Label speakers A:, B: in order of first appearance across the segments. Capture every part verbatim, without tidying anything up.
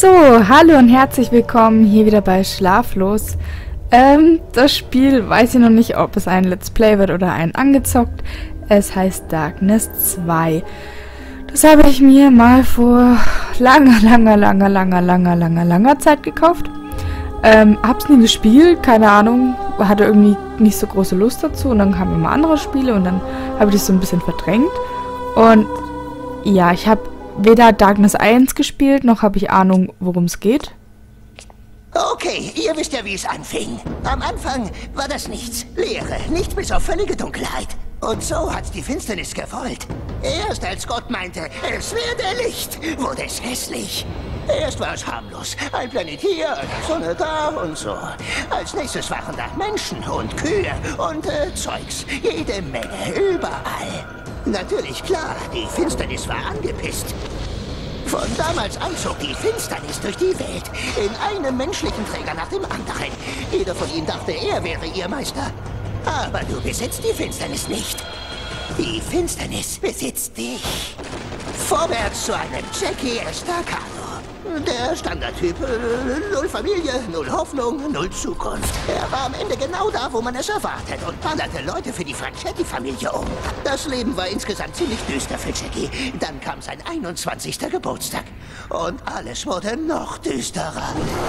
A: So, hallo und herzlich willkommen hier wieder bei Schlaflos. Ähm, das Spiel weiß ich noch nicht, ob es ein Let's Play wird oder ein angezockt. Es heißt Darkness zwei. Das habe ich mir mal vor langer, langer, langer, langer, langer, langer, langer Zeit gekauft. Ähm, hab's nie gespielt, keine Ahnung, hatte irgendwie nicht so große Lust dazu und dann kamen immer andere Spiele und dann habe ich das so ein bisschen verdrängt. Und ja, ich habe weder Darkness eins gespielt, noch habe ich Ahnung, worum es geht.
B: Okay, ihr wisst ja, wie es anfing. Am Anfang war das nichts. Leere, nichts bis auf völlige Dunkelheit. Und so hat's die Finsternis gewollt. Erst als Gott meinte, es werde Licht, wurde es hässlich. Erst war es harmlos. Ein Planet hier, eine Sonne da und so. Als nächstes waren da Menschen und Kühe und äh, Zeugs. Jede Menge, überall. Natürlich, klar, die Finsternis war angepisst. Von damals an zog die Finsternis durch die Welt, in einem menschlichen Träger nach dem anderen. Jeder von ihnen dachte, er wäre ihr Meister. Aber du besitzt die Finsternis nicht. Die Finsternis besitzt dich. Vorwärts zu einem Jackie Estacado. Der Standardtyp. Null Familie, null Hoffnung, null Zukunft. Er war am Ende genau da, wo man es erwartet und ballerte Leute für die Franchetti-Familie um. Das Leben war insgesamt ziemlich düster für Jackie. Dann kam sein einundzwanzigster Geburtstag. Und alles wurde noch düsterer.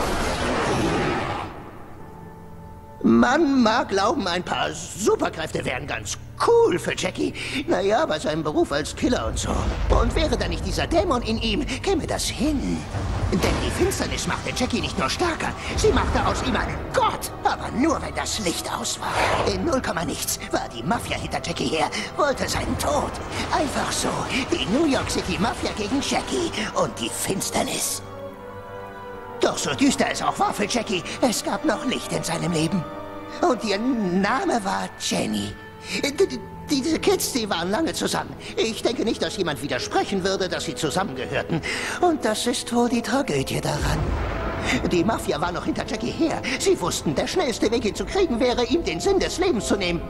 B: Man mag glauben, ein paar Superkräfte wären ganz cool für Jackie. Naja, bei seinem Beruf als Killer und so. Und wäre da nicht dieser Dämon in ihm, käme das hin. Denn die Finsternis machte Jackie nicht nur stärker, sie machte aus ihm einen Gott. Aber nur, wenn das Licht aus war. In null Komma nichts war die Mafia hinter Jackie her, wollte seinen Tod. Einfach so, die New York City Mafia gegen Jackie und die Finsternis. Doch so düster es auch war für Jackie, es gab noch Licht in seinem Leben. Und ihr Name war Jenny. D diese Kids, die waren lange zusammen. Ich denke nicht, dass jemand widersprechen würde, dass sie zusammengehörten. Und das ist wohl die Tragödie daran. Die Mafia war noch hinter Jackie her. Sie wussten, der schnellste Weg, ihn zu kriegen, wäre, ihm den Sinn des Lebens zu nehmen.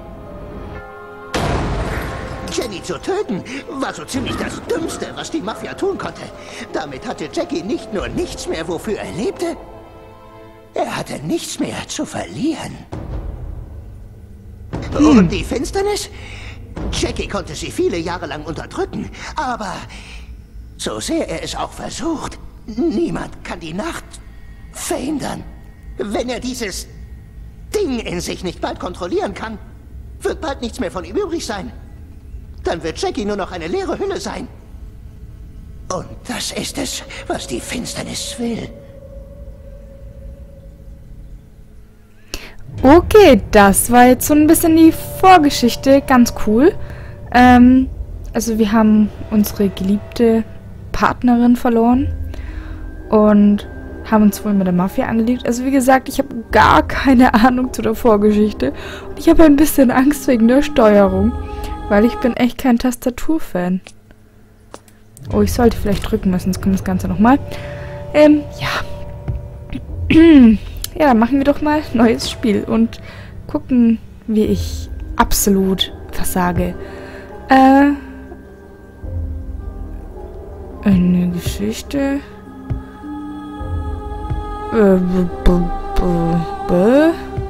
B: Jenny zu töten, war so ziemlich das Dümmste, was die Mafia tun konnte. Damit hatte Jackie nicht nur nichts mehr, wofür er lebte, er hatte nichts mehr zu verlieren. Hm. Und die Finsternis? Jackie konnte sie viele Jahre lang unterdrücken, aber so sehr er es auch versucht, niemand kann die Nacht verhindern. Wenn er dieses Ding in sich nicht bald kontrollieren kann, wird bald nichts mehr von ihm übrig sein. Dann wird Jackie nur noch eine leere Hülle sein. Und das ist es, was die Finsternis will.
A: Okay, das war jetzt so ein bisschen die Vorgeschichte. Ganz cool. Ähm, also wir haben unsere geliebte Partnerin verloren. Und haben uns wohl mit der Mafia angelegt. Also wie gesagt, ich habe gar keine Ahnung zu der Vorgeschichte. Und ich habe ein bisschen Angst wegen der Steuerung. Weil ich bin echt kein Tastaturfan. Oh, ich sollte vielleicht drücken müssen, sonst kommt das Ganze nochmal. Ähm, ja. Ja, dann machen wir doch mal ein neues Spiel und gucken, wie ich absolut versage. Äh. Eine Geschichte. Äh, b b b b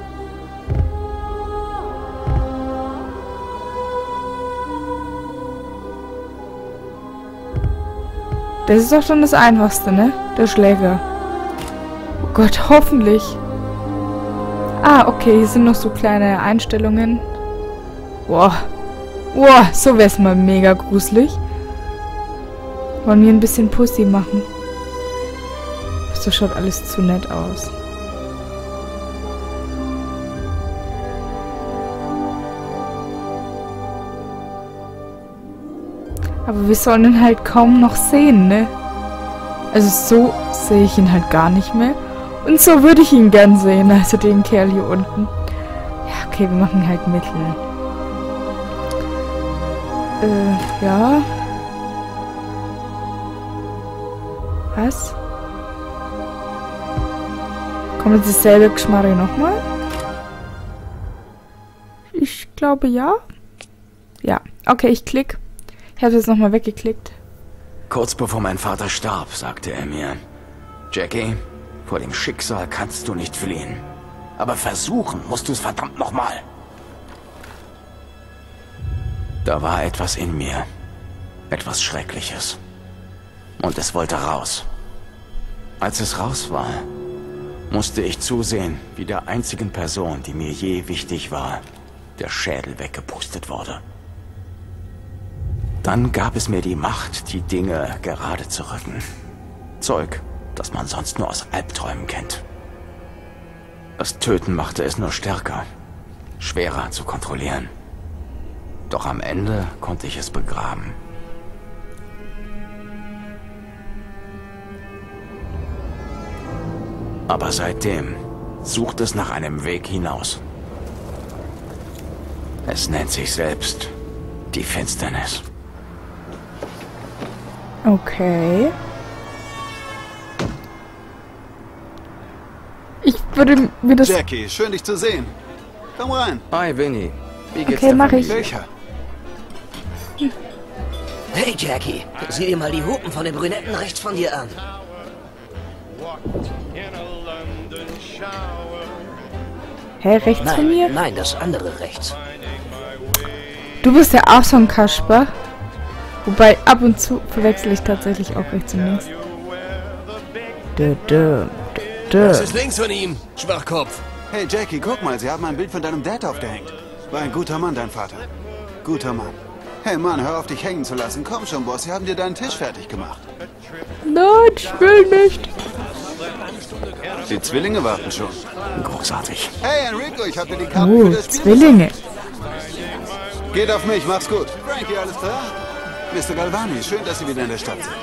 A: Das ist doch schon das Einfachste, ne? Der Schläger. Oh Gott, hoffentlich. Ah, okay, hier sind noch so kleine Einstellungen. Boah. Boah, so wär's mal mega gruselig. Wollen wir ein bisschen Pussy machen? Das schaut alles zu nett aus. Aber wir sollen ihn halt kaum noch sehen, ne? Also so sehe ich ihn halt gar nicht mehr. Und so würde ich ihn gern sehen, also den Kerl hier unten. Ja, okay, wir machen halt Mittel. Äh, ja. Was? Kommt jetzt dasselbe Geschmarre nochmal? Ich glaube ja. Ja, okay, ich klick. Ich habe jetzt nochmal weggeklickt.
C: Kurz bevor mein Vater starb, sagte er mir, Jackie, vor dem Schicksal kannst du nicht fliehen. Aber versuchen musst du es verdammt nochmal. Da war etwas in mir. Etwas Schreckliches. Und es wollte raus. Als es raus war, musste ich zusehen, wie der einzigen Person, die mir je wichtig war, der Schädel weggepustet wurde. Dann gab es mir die Macht, die Dinge gerade zu rücken. Zeug, das man sonst nur aus Albträumen kennt. Das Töten machte es nur stärker, schwerer zu kontrollieren. Doch am Ende konnte ich es begraben. Aber seitdem sucht es nach einem Weg hinaus. Es nennt sich selbst die Finsternis.
A: Okay. Ich würde mir das...
D: Jackie, schön dich zu sehen. Komm rein.
C: Hi, Vinny. Wie geht's
A: Okay,
C: dir?
A: mach ich.
D: Welcher?
E: Hey Jackie, sieh dir mal die Hupen von dem Brünetten rechts von dir an.
A: Hä, rechts von mir?
E: Nein, nein, das andere rechts.
A: Du bist ja auch so ein Kasper. Wobei, ab und zu verwechsel ich tatsächlich auch rechts und links. Dö, dö, dö.
E: Das ist links von ihm, Schwachkopf.
D: Hey Jackie, guck mal, sie haben ein Bild von deinem Dad aufgehängt. War ein guter Mann, dein Vater. Guter Mann. Hey Mann, hör auf, dich hängen zu lassen. Komm schon, Boss, sie haben dir deinen Tisch fertig gemacht.
A: Nein, ich will nicht.
D: Die Zwillinge warten schon.
C: Großartig.
D: Hey Enrico, ich hab dir die Karten
A: Oh,
D: für das Spiel.
A: Zwillinge.
D: Geht auf mich, mach's gut. Frankie, alles klar? Mister Galvani, schön, dass Sie wieder in der Stadt sind.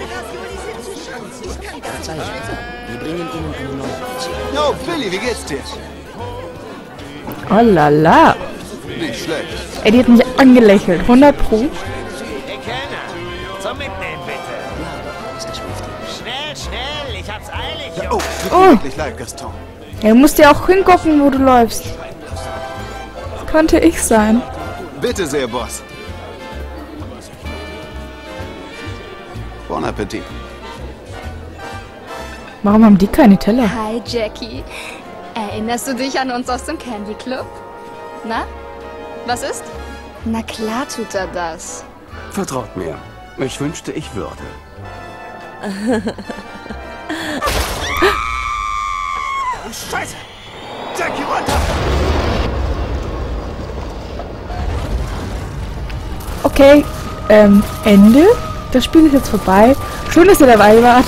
E: Verzeihung, wir bringen Ihnen eine neue Portion.
D: Oh, Billy, wie geht's dir?
A: Oh la la.
D: Nicht schlecht.
A: Ey, die hat mich angelächelt. hundert Pro.
F: Hey Kellner, zum Mitnehmen bitte. Schnell, schnell, ich hab's eilig.
D: Ja, oh, tut
A: Oh.
D: mir wirklich leid, Gaston.
A: Ja, du musst ja auch hingucken, wo du läufst. Das konnte ich sein.
D: Bitte sehr, Boss. Bon Appetit.
A: Warum haben die keine Teller?
G: Hi Jackie. Erinnerst du dich an uns aus dem Candy Club? Na? Was ist? Na klar tut er das.
C: Vertraut mir. Ich wünschte, ich würde.
D: Scheiße! Jackie, runter!
A: Okay, ähm, Ende. Das Spiel ist jetzt vorbei. Schön, dass ihr dabei wart.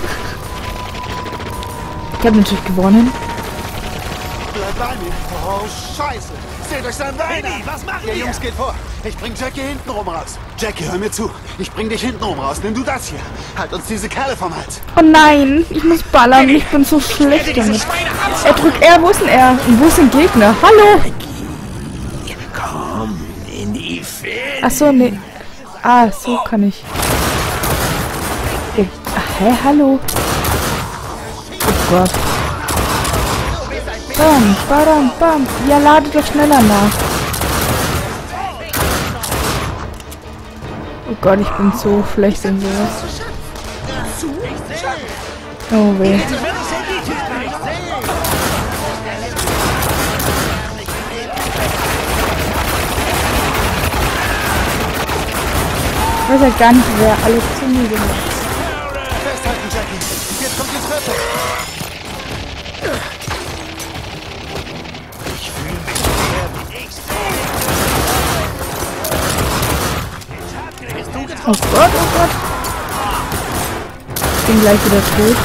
A: Ich habe natürlich gewonnen.
D: Bleib bei mir. Oh, Scheiße! Seht euch sein Bein an!
F: Was machen
D: Ihr
F: wir?
D: Jungs, geht vor. Ich bring Jackie hinten rum raus. Jackie, hör mir zu. Ich bring dich hinten rum raus. Nimm du das hier. Halt uns diese Kerle vom Hals.
A: Oh nein, ich muss ballern. Ich bin so schlecht damit. Er drückt R. Wo ist denn er? Und wo ist ein Gegner? Hallo?
F: Komm in die Filme.
A: Achso, nee. Ah, so kann ich. Oh, hä, hallo? Oh Gott. Bam, bam, bam. Ja, lade doch schneller nach. Oh Gott, ich bin so schlecht in sowas. Oh weh. Ich weiß ja gar nicht, wer alles zu mir gemacht hat.
D: Festhalten, Jackie. Jetzt kommt die Treppe.
A: Oh Gott, oh Gott. Ich bin gleich wieder tot.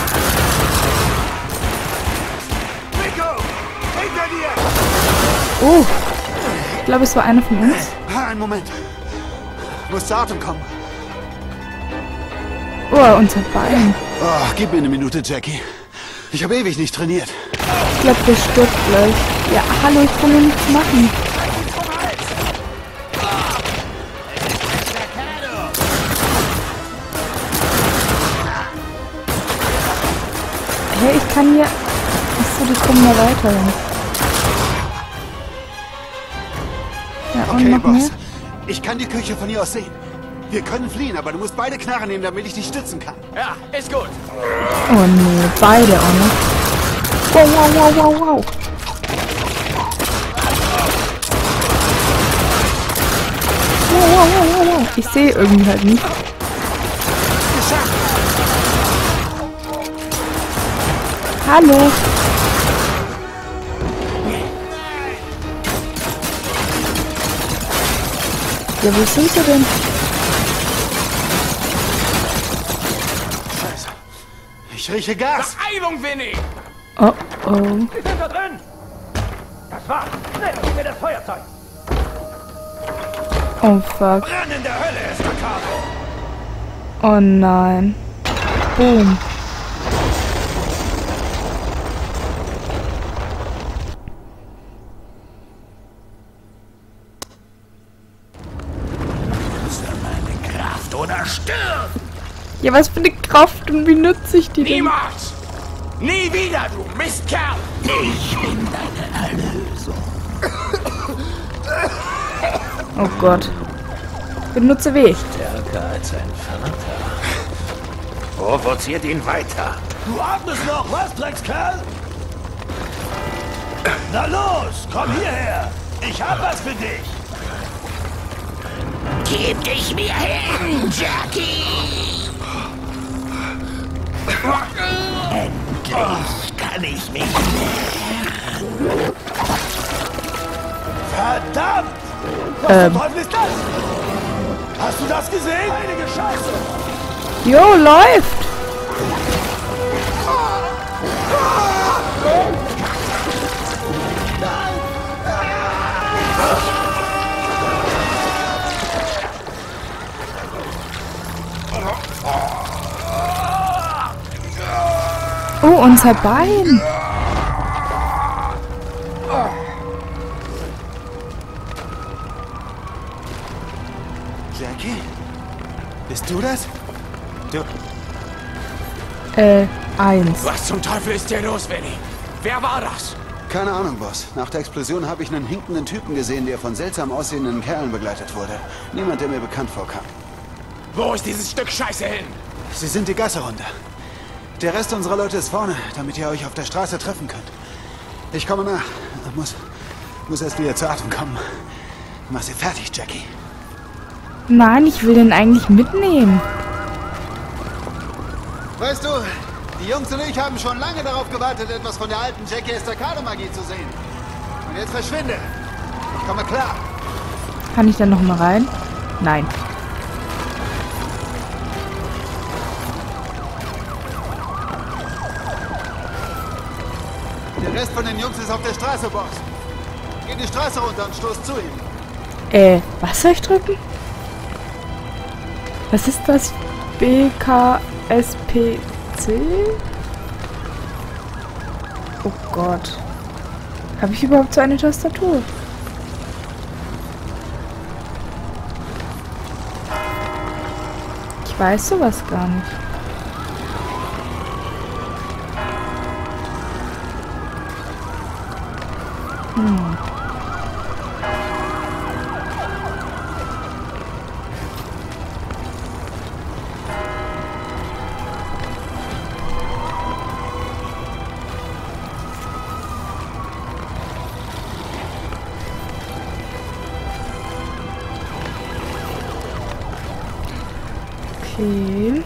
A: Oh. Ich glaube, es war einer von uns.
D: Ah, einen Moment. Muss zu Atem kommen.
A: Oh, unser Bein.
D: Oh, gib mir eine Minute, Jackie. Ich habe ewig nicht trainiert.
A: Ich glaube, der stirbt gleich. Ja, hallo, ich kann mir nichts machen. Hey, ich kann hier... Achso, die kommen da weiter. Ja, und
D: Okay,
A: noch mehr?
D: Boss. Ich kann die Küche von hier aus sehen. Wir können fliehen, aber du musst beide Knarren nehmen, damit ich dich stützen kann.
F: Ja, ist gut.
A: Oh nee, beide auch noch. Wow, wow, wow, wow, wow. Wow, wow, wow, wow, wow. Ich sehe irgendwie halt nicht. Hallo. Ja, wo sind sie denn?
D: Scheiße. Ich rieche Gas.
F: Beeilung, Winnie!
A: Oh, oh.
F: Sie sind da drin! Das war's! Schnell, gib mir das Feuerzeug!
A: Oh, fuck.
F: Brand in der Hölle, Estacado!
A: Oh nein. Boom.
F: Kraft oder stirb!
A: Ja, was für eine Kraft und wie nutze ich die denn?
F: Niemals! Nie wieder, du Mistkerl! Ich bin deine Erlösung.
A: Oh Gott. Benutze W.
F: Stärker als ein Vater. Provoziert ihn weiter. Du atmest noch, was, Dreckskerl? Na los, komm hierher! Ich hab was für dich! Gib dich mir hin, Jackie! Endlich kann ich mich nähren. Verdammt! Was
A: Ähm.
F: zum Teufel ist das? Hast du das gesehen? Heilige Scheiße!
A: Jo, läuft! Oh, unser Bein!
D: Jackie? Bist du das? Du...
A: Äh, eins.
F: Was zum Teufel ist hier los, Winnie? Wer war das?
D: Keine Ahnung, Boss. Nach der Explosion habe ich einen hinkenden Typen gesehen, der von seltsam aussehenden Kerlen begleitet wurde. Niemand, der mir bekannt vorkam.
F: Wo ist dieses Stück Scheiße hin?
D: Sie sind die Gasse runter. Der Rest unserer Leute ist vorne, damit ihr euch auf der Straße treffen könnt. Ich komme nach. Muss, muss erst wieder zu Atem kommen. Mach sie fertig, Jackie.
A: Nein, ich will den eigentlich mitnehmen.
D: Weißt du, die Jungs und ich haben schon lange darauf gewartet, etwas von der alten Jackie Estacado-Magie zu sehen. Und jetzt verschwinde. Ich komme klar.
A: Kann ich da noch mal rein? Nein.
D: Der Rest von den Jungs ist auf der Straße, Boss. Geh die Straße runter und stoß zu ihm.
A: Äh, was soll ich drücken? Was ist das? B K S P C? Oh Gott. Habe ich überhaupt so eine Tastatur? Ich weiß sowas gar nicht. Hm. Okay.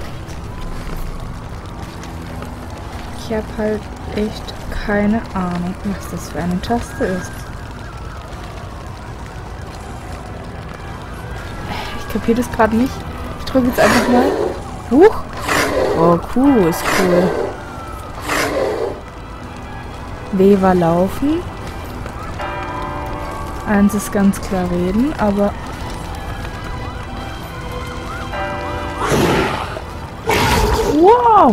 A: Ich habe halt echt keine Ahnung, was das für eine Taste ist. Ich kapiere das gerade nicht. Ich drücke jetzt einfach mal. Huch! Oh, Q ist cool. W war laufen. Eins ist ganz klar reden, aber... Wow!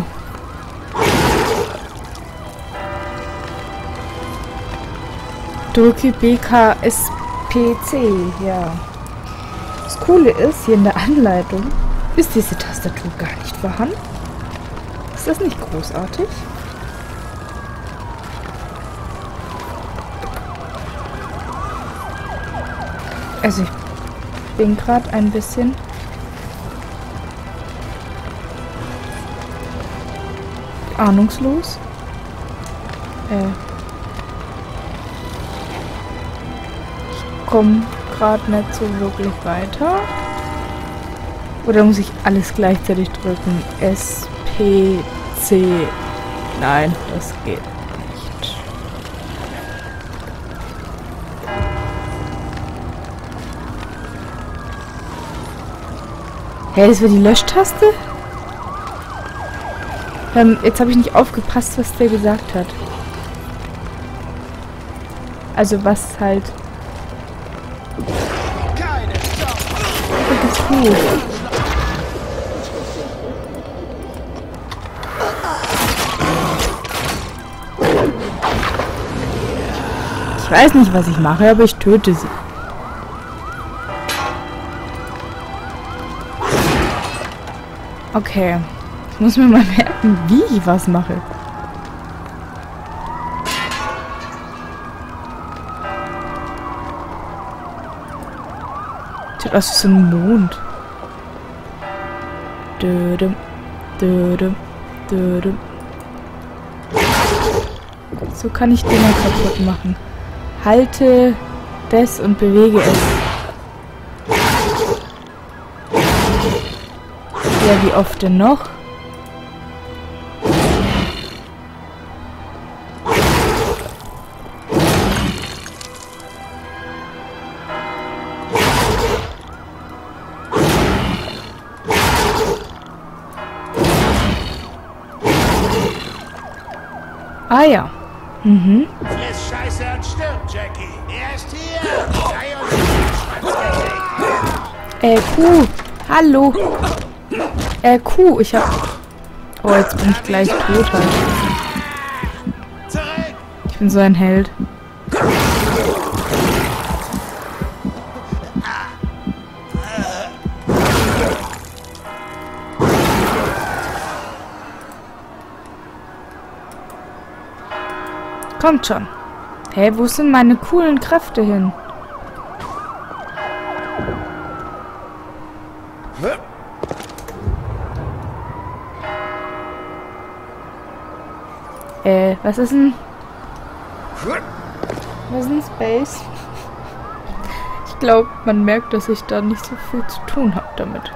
A: Drücke B K S P C, ja. Das Coole ist, hier in der Anleitung ist diese Tastatur gar nicht vorhanden. Ist das nicht großartig? Also ich bin gerade ein bisschen ahnungslos. Äh. Ich komme gerade nicht so wirklich weiter. Oder muss ich alles gleichzeitig drücken? S, P, C. Nein, das geht nicht. Hä, hey, das war die Löschtaste? Ähm, jetzt habe ich nicht aufgepasst, was der gesagt hat. Also was halt... Das ist gut. Ich weiß nicht, was ich mache, aber ich töte sie. Okay. Ich muss mir mal merken, wie ich was mache. Sieht aus wie so ein Mond. Dödem, dödem, dödem. So kann ich Dinger kaputt machen. Halte das und bewege es. Ja, wie oft denn noch? Ah ja. Mhm.
F: Friss Scheiße und stirb, Jackie. Er ist hier. Sei uns Schwanz
A: Äh, Kuh. Hallo. Äh, Kuh. Ich hab... Oh, jetzt bin ich gleich tot halt.
F: Zurück.
A: Ich bin so ein Held. Kommt schon. Hä, wo sind meine coolen Kräfte hin? Äh, was ist denn... Was ist denn Space? Ich glaube, man merkt, dass ich da nicht so viel zu tun habe damit.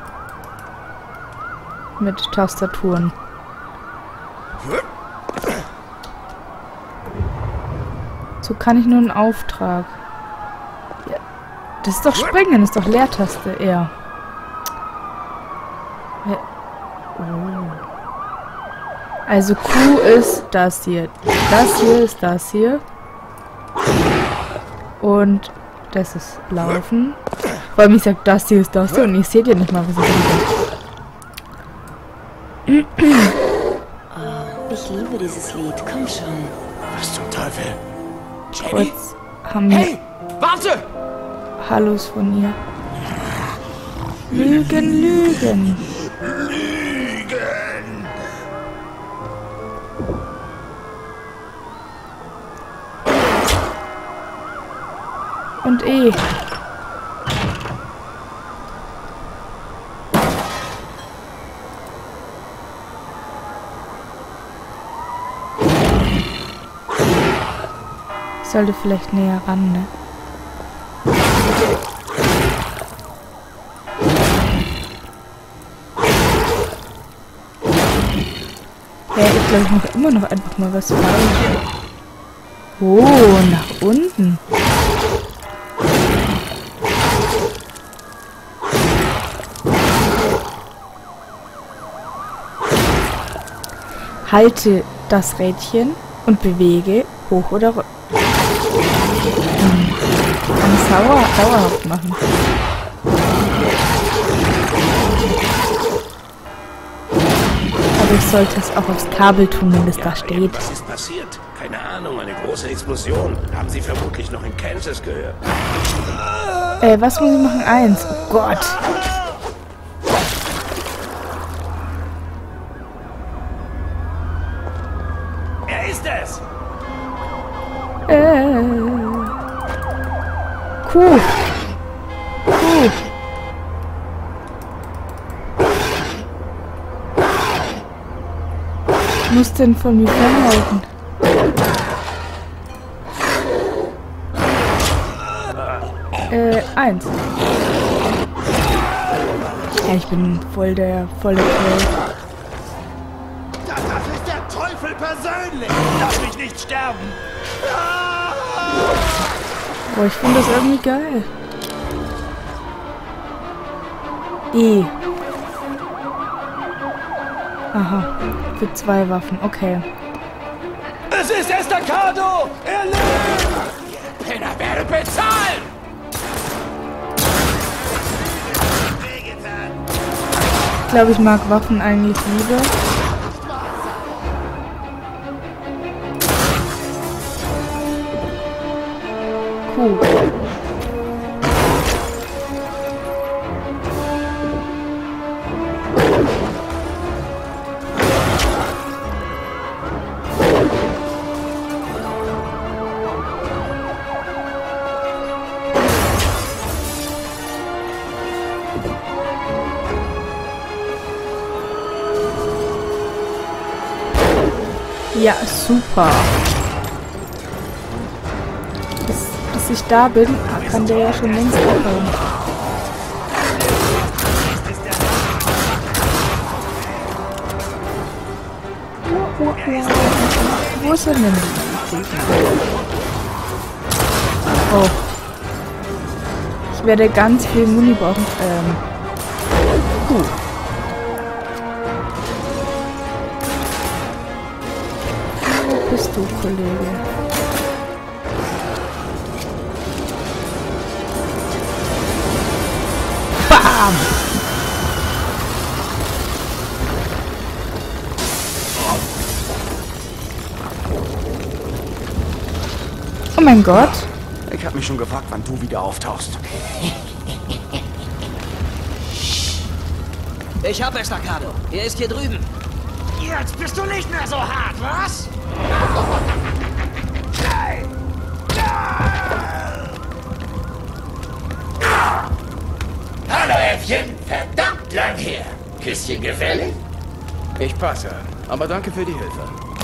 A: Mit Tastaturen. So kann ich nur einen Auftrag. Ja. Das ist doch Springen, das ist doch Leertaste eher. Ja. Oh. Also Q ist das hier. Das hier ist das hier. Und das ist Laufen. Vor allem ich sag, das hier ist das hier und ich seht ja nicht mal, was ich liebe.
H: Oh, ich liebe dieses Lied. Komm schon.
F: Was zum Teufel?
A: Kurz haben wir
F: Hey, warte!
A: Hallos von ihr. Lügen, Lügen.
F: Lügen!
A: Und E. Ich sollte vielleicht näher ran, ne? Ja, ich glaube, ich mache immer noch einfach mal was falsch. Oh, nach unten. Halte das Rädchen und bewege hoch oder runter. Hm. Kann ich sauer, dauerhaft machen. Aber ich sollte es auch aufs Kabel tun, wenn es da steht.
F: Was ist passiert? Keine Ahnung, eine große Explosion. Haben Sie vermutlich noch in Kansas gehört.
A: Äh, was muss ich machen? Eins. Oh Gott.
F: Er ist es!
A: Äh. Kuh. Kuh. muss denn von mir fernhalten? Äh, eins. Ja, ich bin voll der, voll der Pro.
F: Das, das ist der Teufel persönlich! Lass mich nicht sterben! Ah!
A: Boah, ich finde das irgendwie geil. E. Aha, für zwei Waffen, okay.
F: Es ist Estacado! Er lebt!
C: Penner werde bezahlen!
A: Ich glaube, ich mag Waffen eigentlich lieber. Cool. Ja, super. Bis, bis ich da bin, kann der ja schon längst aufhören. Uh, uh, uh. Wo ist er denn? Oh. Ich werde ganz viel Muni brauchen. Ähm. Cool. Bist du, Kollege? Bam! Oh mein Gott.
C: Ich habe mich schon gefragt, wann du wieder auftauchst.
E: Ich hab Estacado. Er ist hier drüben.
F: Jetzt bist du nicht mehr so hart, was?
I: Hallo Äffchen, verdammt lang her. Küsschen gefällig?
C: Ich passe, aber danke für die Hilfe.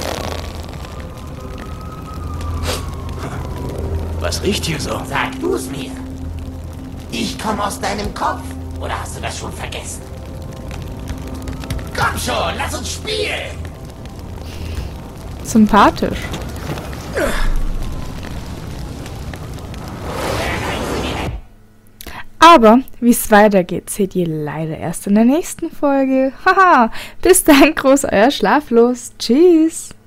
C: Was riecht hier so?
I: Sag du's mir. Ich komme aus deinem Kopf. Oder hast du das schon vergessen? Komm schon, lass uns spielen.
A: Sympathisch. Aber wie es weitergeht, seht ihr leider erst in der nächsten Folge. Haha, bis dann, groß euer Schlaflos. Tschüss.